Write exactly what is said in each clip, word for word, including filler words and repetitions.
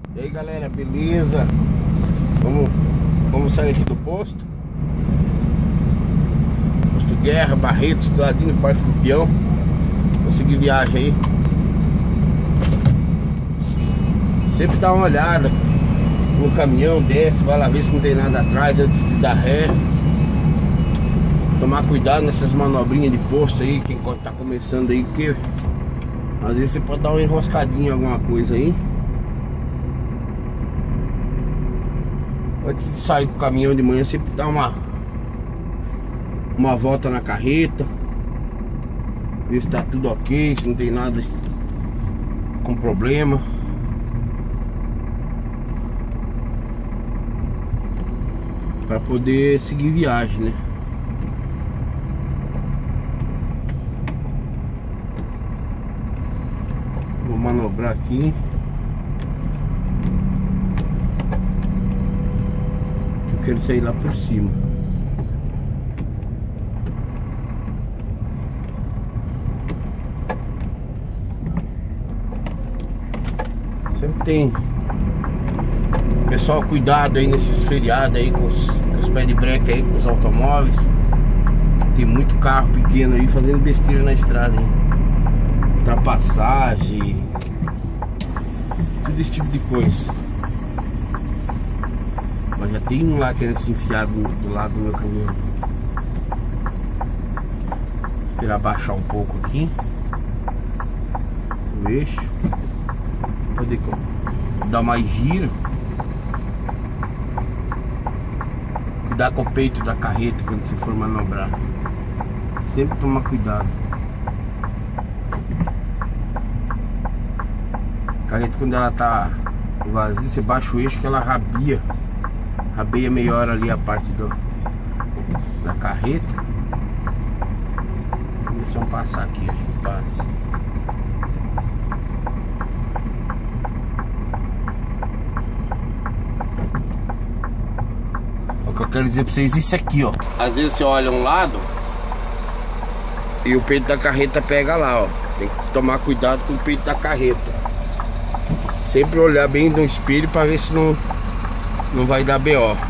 E aí galera, beleza? Vamos, vamos sair aqui do posto Posto Guerra, Barretos, do ladinho do Parque do Peão. Vou seguir viagem aí. Sempre dá uma olhada no caminhão, desce, vai lá ver se não tem nada atrás antes de dar ré. Tomar cuidado nessas manobrinhas de posto aí, quem tá começando aí, porque às vezes você pode dar uma enroscadinha em alguma coisa aí. Antes de sair com o caminhão de manhã, sempre dá uma Uma volta na carreta, ver se tá tudo ok, se não tem nada com problema. Pra poder seguir viagem, né? Vou manobrar aqui. Eu quero sair lá por cima. Sempre tem. Pessoal, cuidado aí nesses feriados aí com os, com os pés de breque aí, com os automóveis. Tem muito carro pequeno aí fazendo besteira na estrada, hein? Ultrapassagem, tudo esse tipo de coisa. Mas já tem um lá querendo se enfiar do, do lado do meu caminhão. Esperar baixar um pouco aqui o eixo, poder dar mais giro. Cuidar com o peito da carreta quando você for manobrar. Sempre tomar cuidado. A carreta, quando ela tá vazia, você baixa o eixo que ela rabia. Rabeia melhor ali a parte do, da carreta. Deixa eu passar aqui, acho que passa. O que eu quero dizer pra vocês é isso aqui, ó. Às vezes você olha um lado e o peito da carreta pega lá, ó. Tem que tomar cuidado com o peito da carreta. Sempre olhar bem no espelho pra ver se não, não vai dar B O.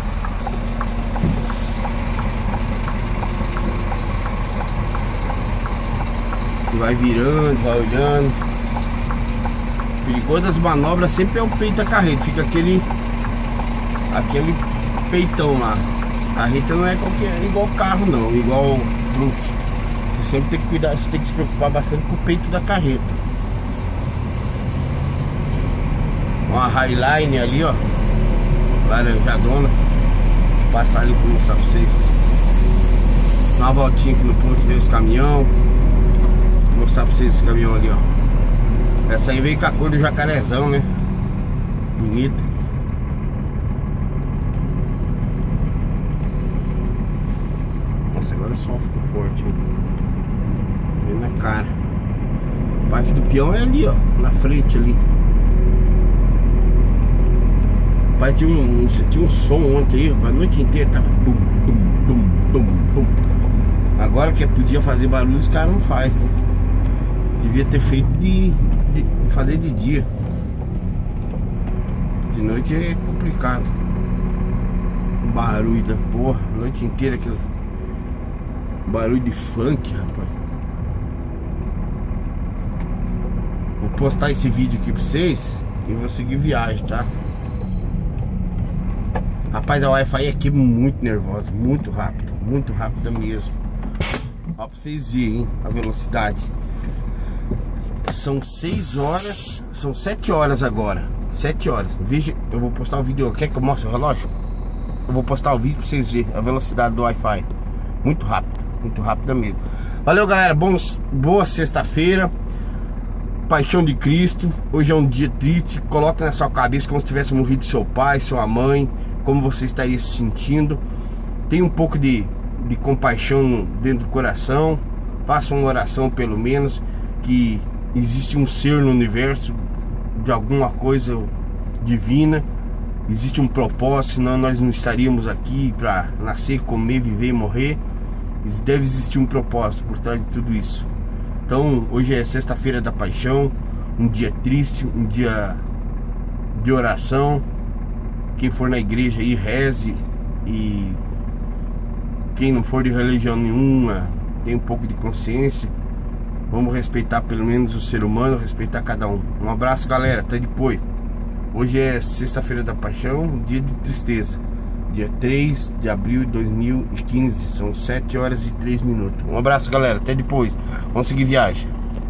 Vai virando, vai olhando. O perigoso das manobras sempre é o peito da carreta. Fica aquele Aquele peitão lá. A carreta não é qualquer, igual carro não, igual truque. Você sempre tem que cuidar, você tem que se preocupar bastante com o peito da carreta. Uma Highline ali, ó, laranjadona. Vou passar ali pra mostrar pra vocês. Dar uma voltinha aqui no posto, ver os caminhões. Vou mostrar pra vocês esse caminhão ali, ó. Essa aí veio com a cor do jacarezão, né? Bonita. Agora o som ficou forte, hein? Vem na cara. O Parque do Peão é ali, ó, na frente ali. Pai, tinha um, tinha um som ontem aí, a noite inteira tava bum, bum, bum, bum, bum. Agora que podia fazer barulho, os caras não fazem, né? Devia ter feito de, de fazer de dia. De noite é complicado. O barulho da porra, a noite inteira aquele barulho de funk, rapaz. Vou postar esse vídeo aqui pra vocês e vou seguir viagem, tá? Rapaz, a Wi-Fi aqui é muito nervosa, muito rápido, muito rápida mesmo. Ó, pra vocês verem, hein, a velocidade. São seis horas, são sete horas agora. Sete horas. Veja, eu vou postar o vídeo. Quer que eu mostre o relógio? Eu vou postar o vídeo pra vocês verem a velocidade do Wi-Fi. Muito rápido. Muito rápida mesmo. Valeu, galera, bons, boa sexta-feira. Paixão de Cristo. Hoje é um dia triste. Coloca na sua cabeça como se tivesse morrido seu pai, sua mãe. Como você estaria se sentindo. Tem um pouco de, de compaixão dentro do coração. Faça uma oração pelo menos, que existe um ser no universo, de alguma coisa divina. Existe um propósito, senão nós não estaríamos aqui para nascer, comer, viver e morrer. Deve existir um propósito por trás de tudo isso. Então hoje é sexta-feira da paixão, um dia triste, um dia de oração. Quem for na igreja aí, reze. E quem não for de religião nenhuma, tem um pouco de consciência. Vamos respeitar pelo menos o ser humano, respeitar cada um. Um abraço, galera, até depois. Hoje é sexta-feira da Paixão, dia de tristeza, dia três de abril de dois mil e quinze. São sete horas e três minutos. Um abraço, galera, até depois. Vamos seguir viagem.